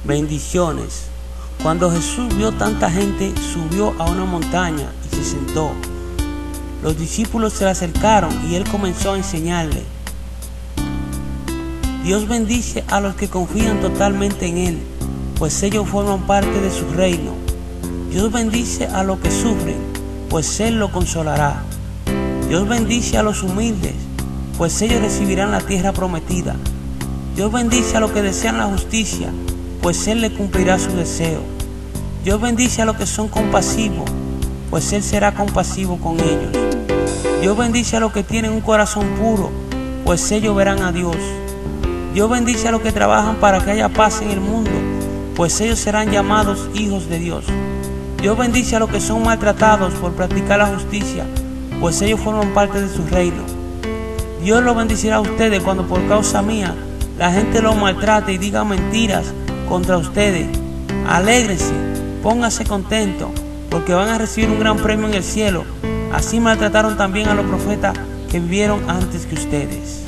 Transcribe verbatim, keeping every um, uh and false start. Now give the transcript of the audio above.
Bendiciones. Cuando Jesús vio tanta gente, subió a una montaña y se sentó. Los discípulos se le acercaron y él comenzó a enseñarle. Dios bendice a los que confían totalmente en él, pues ellos forman parte de su reino. Dios bendice a los que sufren, pues él los consolará. Dios bendice a los humildes, pues ellos recibirán la tierra prometida. Dios bendice a los que desean la justicia, pues él le cumplirá su deseo. Dios bendice a los que son compasivos, pues él será compasivo con ellos. Dios bendice a los que tienen un corazón puro, pues ellos verán a Dios. Dios bendice a los que trabajan para que haya paz en el mundo, pues ellos serán llamados hijos de Dios. Dios bendice a los que son maltratados por practicar la justicia, pues ellos forman parte de su reino. Dios los bendecirá a ustedes cuando por causa mía la gente los maltrate y diga mentiras contra ustedes. Alégrense, pónganse contentos, porque van a recibir un gran premio en el cielo. Así maltrataron también a los profetas que vivieron antes que ustedes.